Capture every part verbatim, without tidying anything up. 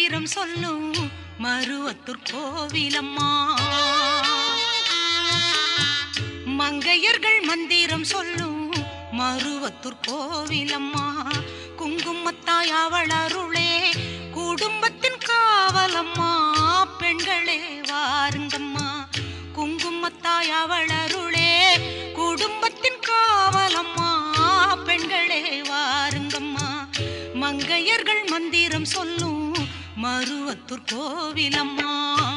மந்திரம் சொல்லும் மருவத்தூர் கோவிலம்மா. மங்கையர்கள் மந்திரம் சொல்லும் மருவத்தூர் கோவிலம்மா. குங்குமத்தாய் அவள் அருளே குடும்பத்தின் காவலம்மா. பெண்களே வாருங்கம்மா, குங்குமத்தாய் அவள் அருளே குடும்பத்தின் காவலம்மா. பெண்களே வாருங்கம்மா, மங்கையர்கள் மந்திரம் சொல்லும் மருவத்தூர் கோவிலம்மா.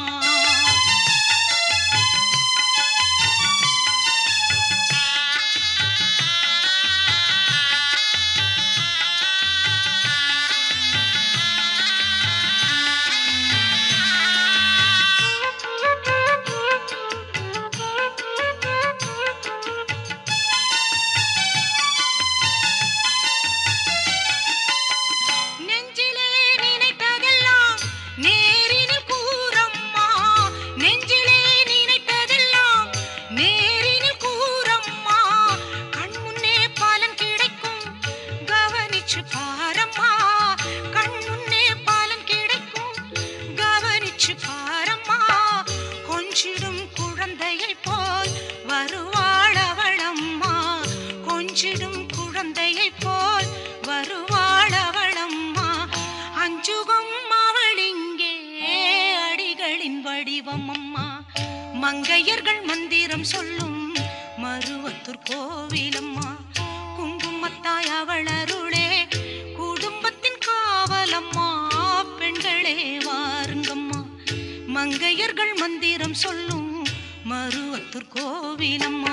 கொஞ்சிடும் குழந்தையை போல் வருவாளவளம்மா. கொஞ்சிடும் குழந்தையை போல் வருவாளவளம்மா. அஞ்சுகம் அவள் இங்கே அடிகளின் வடிவம் அம்மா. மங்கையர்கள் மந்திரம் சொல்லும் மருவத்தூர் கோவிலம்மா. குங்குமத்தாய் அவள் அருளே குடும்பத்தின் காவலம்மா. பெண்களே வாருங்கம்மா, மங்கையர்கள் மந்திரம் சொல்லும் மருவத்தூர் கோவிலம்மா.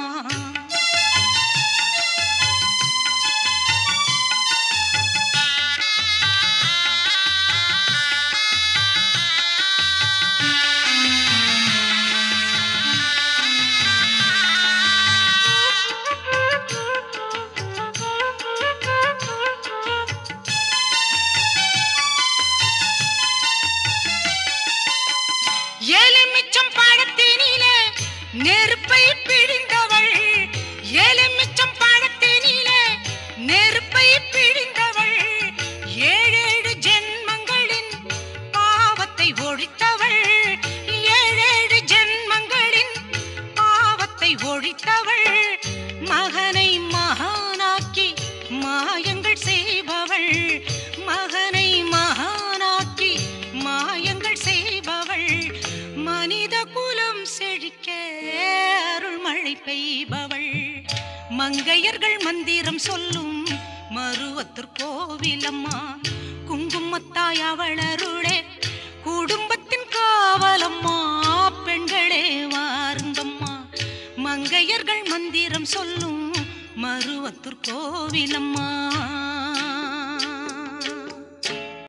எலுமிச்சம் பழத்தினிலே நெருப்பை பிழிந்தவள். எலுமிச்சம் பழத்தினிலே நெருப்பை பிழிந்தவள். ஏழேழு ஜென்மங்களின் பாவத்தை ஒழித்தவள். ஏழேழு ஜென்மங்களின் பாவத்தை ஒழித்தவள். மகனை மகானாக்கி மாயங்கள் செய்பவள். மகனை மகானாக்கி மாயங்கள் செய்பவள். மனித குலம் செழிக்க அருள்மழை பெய்பவள். மங்கையர்கள் மந்திரம் சொல்லும் மருவத்தூர் கோவிலம்மா. குங்குமத்தாய் அவள் அருளே குடும்பத்தின் காவலம்மா. பெண்களே வாருங்கம்மா, மங்கையர்கள் மந்திரம் சொல்லும் மருவத்தூர் கோவிலம்மா.